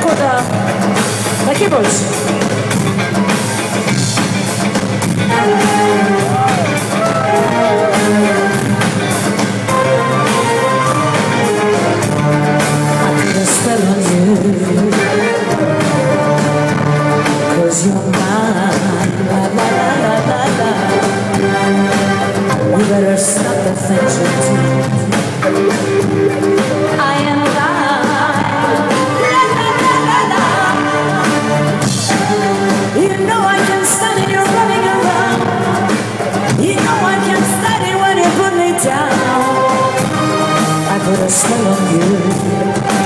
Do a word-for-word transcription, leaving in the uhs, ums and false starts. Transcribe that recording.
for the, the keyboards. I put a spell on you, 'cause you're mine. La, la, la, la, la, la. You better stop the things you do. I am thine. La, la, la, la, la. You know I can't stand it, you're running around. You know I can't stand it when you put me down. I put a spell on you.